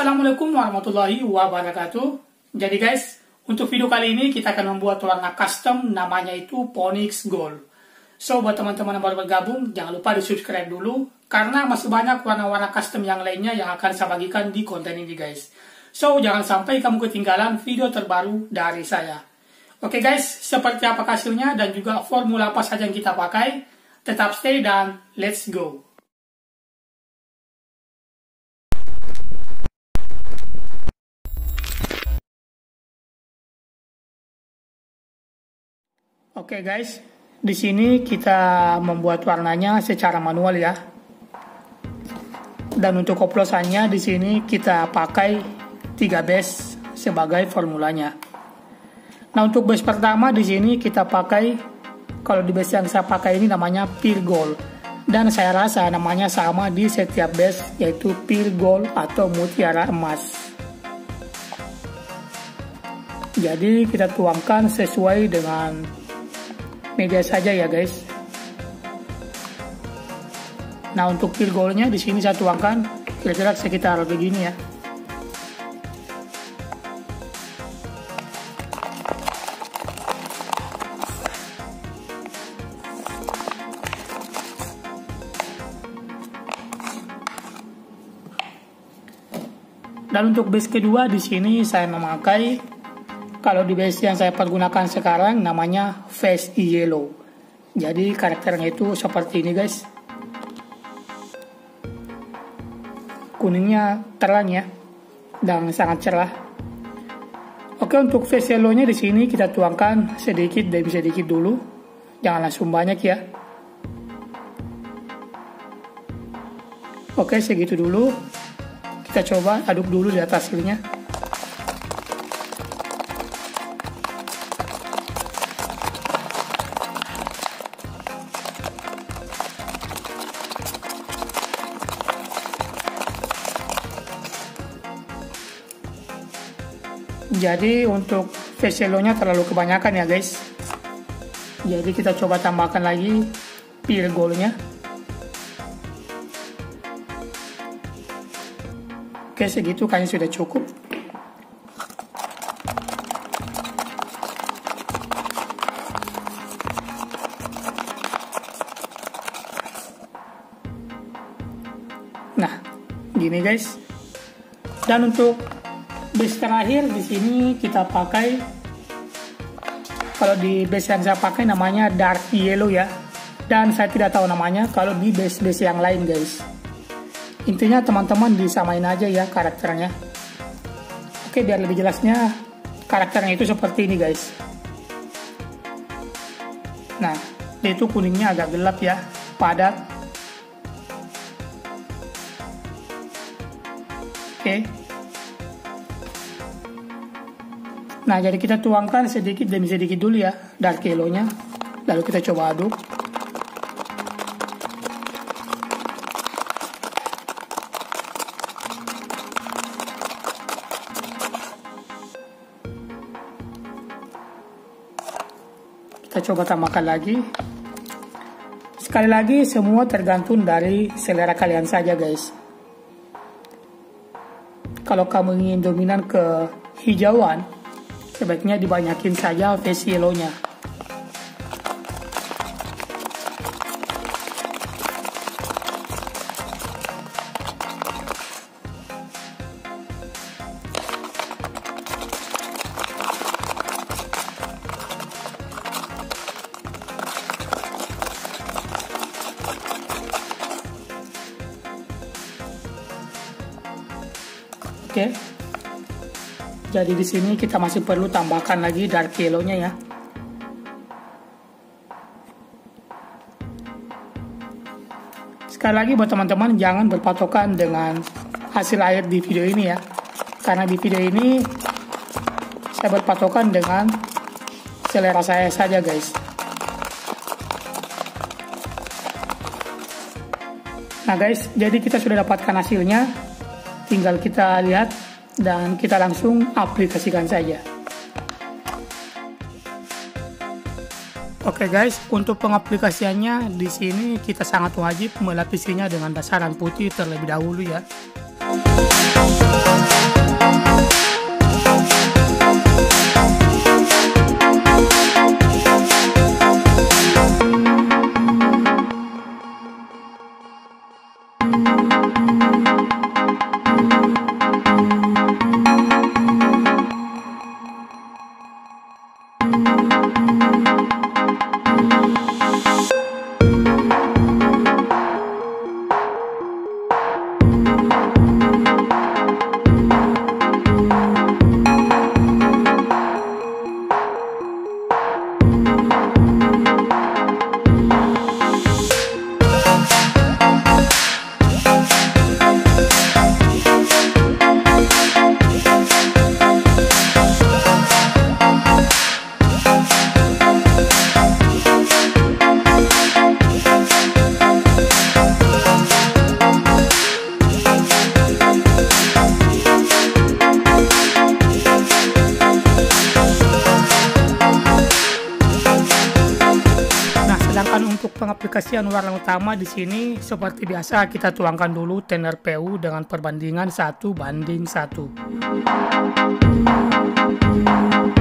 Assalamualaikum warahmatullahi wabarakatuh. Jadi guys, untuk video kali ini kita akan membuat warna custom, namanya itu Phoenix Gold. So buat teman-teman yang baru bergabung, jangan lupa di subscribe dulu, karena masih banyak warna-warna custom yang lainnya yang akan saya bagikan di konten ini guys. So jangan sampai kamu ketinggalan video terbaru dari saya. Oke guys, seperti apa hasilnya dan juga formula apa saja yang kita pakai, tetap stay dan let's go. Oke guys, di sini kita membuat warnanya secara manual ya. Dan untuk oplosannya di sini kita pakai 3 base sebagai formulanya. Nah, untuk base pertama di sini kita pakai, kalau di base yang saya pakai ini namanya Pure Gold. Dan saya rasa namanya sama di setiap base, yaitu Pure Gold atau mutiara emas. Jadi kita tuangkan sesuai dengan media saja ya guys. Nah, untuk pure goldnya di sini saya tuangkan kira-kira sekitar begini ya. Dan untuk base kedua di sini saya memakai, kalau di base yang saya pergunakan sekarang namanya Face Yellow. Jadi karakternya itu seperti ini guys. Kuningnya terang ya, dan sangat cerah. Oke, untuk Face Yellow-nya di sini kita tuangkan sedikit demi sedikit dulu. Jangan langsung banyak ya. Oke, segitu dulu. Kita coba aduk dulu lihat hasilnya. Jadi untuk face yellow-nya terlalu kebanyakan ya guys. Jadi kita coba tambahkan lagi pure gold-nya. Oke, segitu kayaknya sudah cukup. Nah, gini guys. Dan untuk base terakhir di sini kita pakai, kalau di base yang saya pakai namanya dark yellow ya, dan saya tidak tahu namanya kalau di base yang lain guys. Intinya teman-teman disamain aja ya karakternya. Oke, biar lebih jelasnya karakternya itu seperti ini guys. Nah, itu kuningnya agak gelap ya, padat. Oke. Nah, jadi kita tuangkan sedikit demi sedikit dulu ya dark yellow-nya. Lalu kita coba aduk. Kita coba tambahkan lagi. Sekali lagi, semua tergantung dari selera kalian saja guys. Kalau kamu ingin dominan ke hijauan, sebaiknya dibanyakin saja face yellow-nya. Oke. Jadi di sini kita masih perlu tambahkan lagi dark yellow-nya ya. Sekali lagi buat teman-teman, jangan berpatokan dengan hasil akhir di video ini ya. Karena di video ini saya berpatokan dengan selera saya saja guys. Nah guys, jadi kita sudah dapatkan hasilnya. Tinggal kita lihat dan kita langsung aplikasikan saja. Oke guys, untuk pengaplikasiannya di sini kita sangat wajib melapisinya dengan dasaran putih terlebih dahulu ya. pengaplikasian warna utama di sini seperti biasa kita tuangkan dulu tenor PU dengan perbandingan 1:1.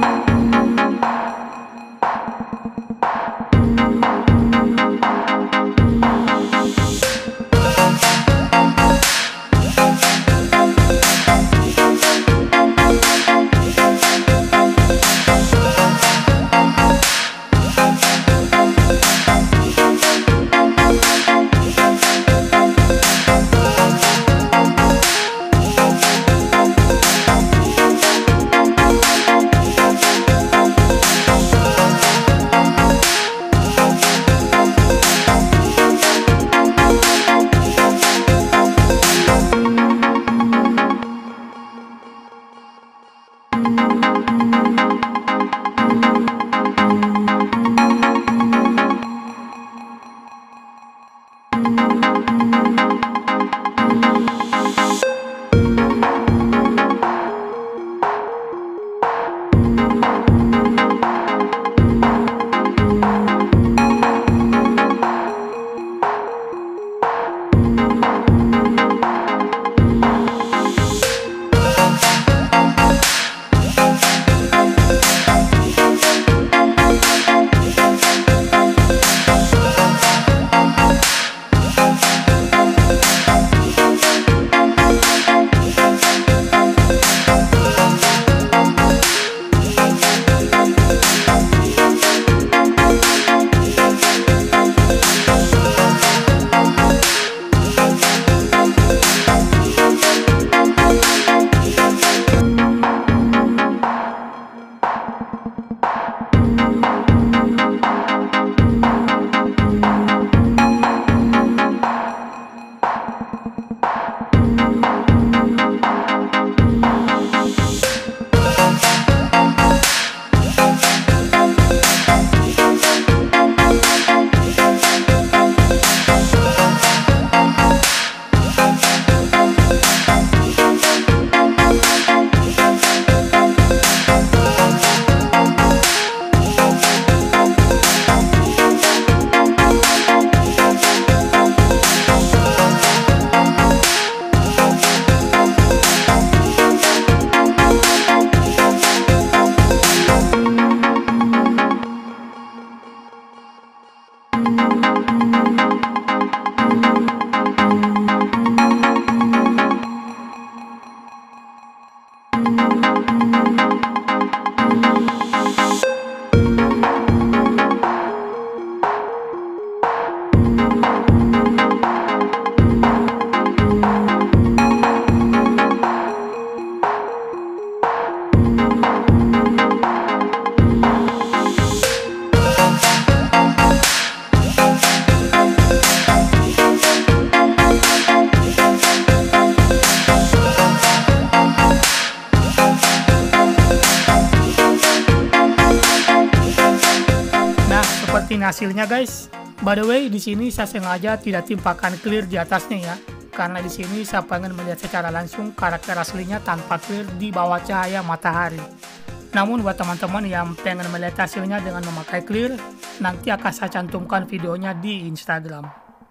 Ini hasilnya guys. By the way, di sini saya sengaja tidak timpakan clear di atasnya ya, karena di sini saya pengen melihat secara langsung karakter aslinya tanpa clear di bawah cahaya matahari. Namun buat teman-teman yang pengen melihat hasilnya dengan memakai clear, nanti akan saya cantumkan videonya di Instagram.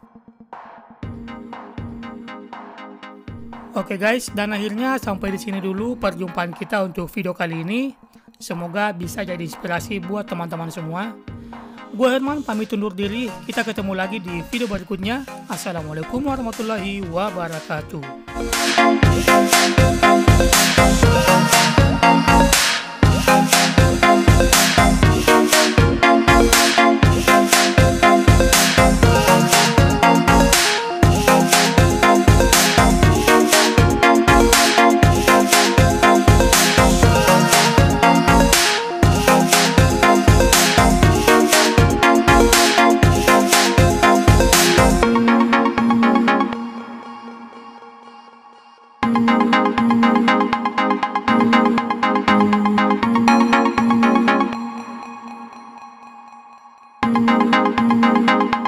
Oke guys, dan akhirnya sampai di sini dulu perjumpaan kita untuk video kali ini. Semoga bisa jadi inspirasi buat teman-teman semua. Gue Herman pamit undur diri, kita ketemu lagi di video berikutnya. Assalamualaikum warahmatullahi wabarakatuh.